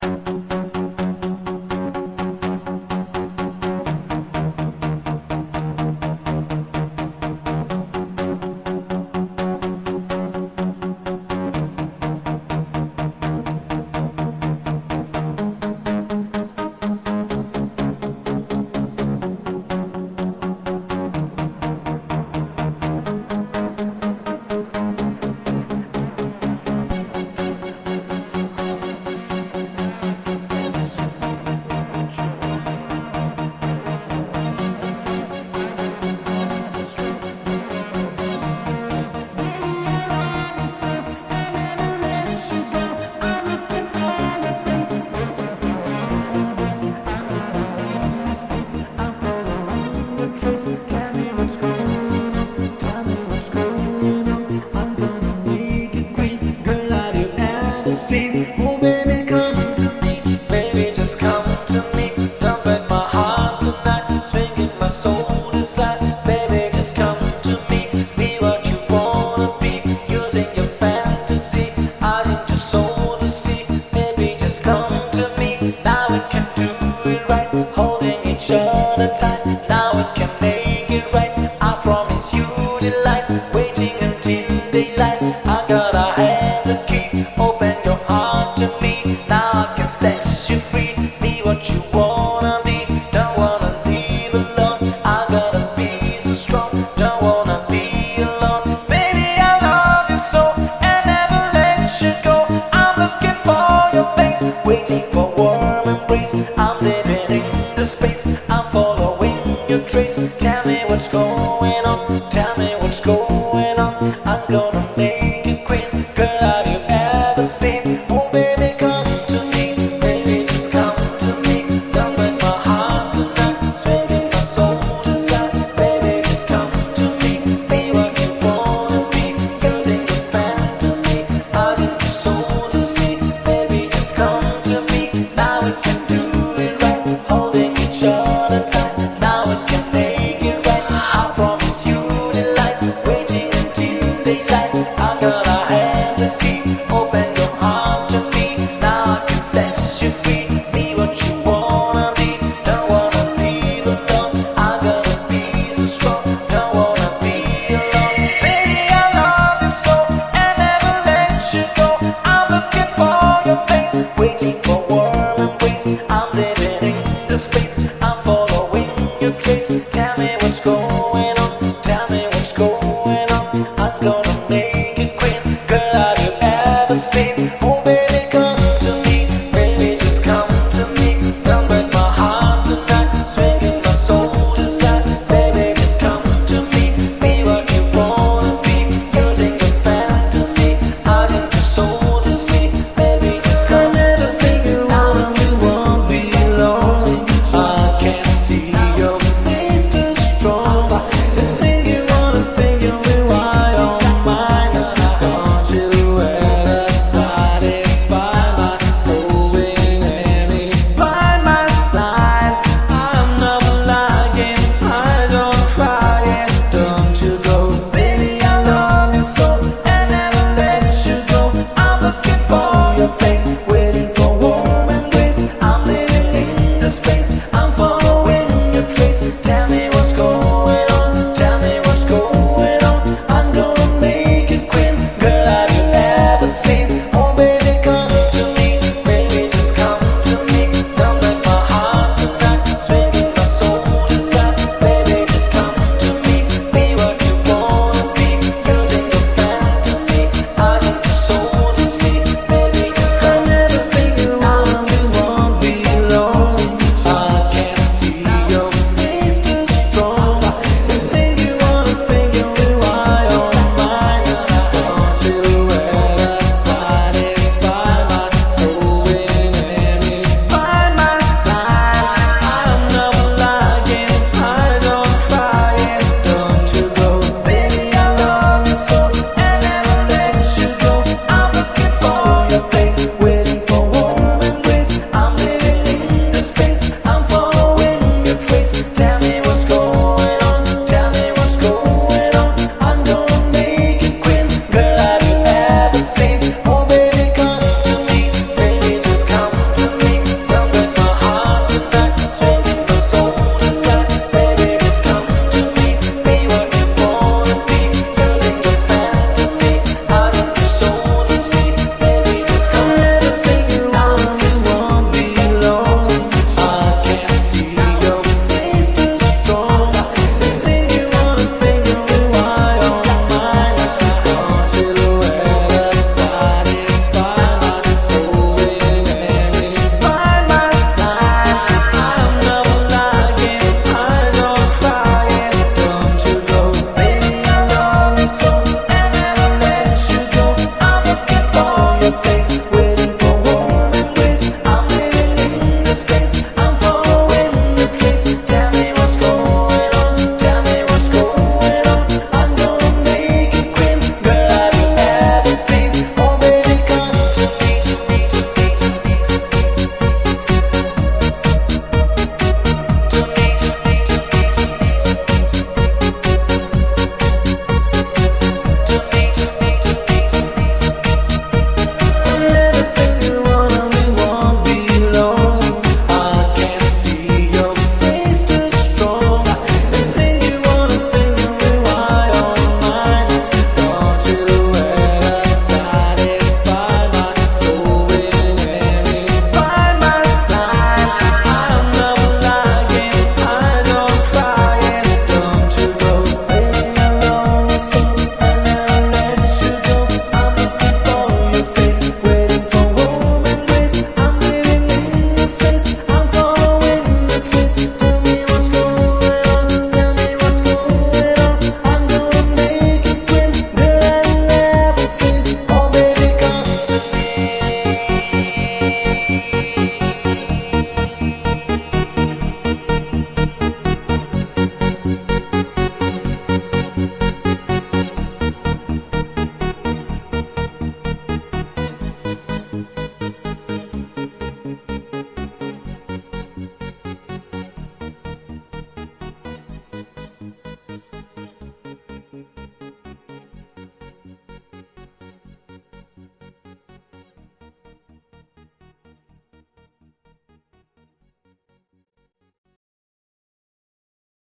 Tell me what's going on, tell me what's going on. I'm gonna make it great, girl, have you ever seen? Oh baby, come to me, baby, just come to me. Don't break my heart tonight, swinging my soul aside. Baby, just come to me, be what you wanna be, using your fantasy. I need your soul to see, baby, just come to me. Now we can do it right, holding each other tight. Now we can make it right, I promise you delight. Waiting until daylight, I got a hand to keep. Open your heart to me, now I can set you free. Be what you wanna be, don't wanna leave alone. I gotta be so strong, don't wanna be alone. Baby, I love you so, and never let you go. I'm looking for your face, waiting for warm embrace. I'm living in the space, I'm following your trace. Tell me what's going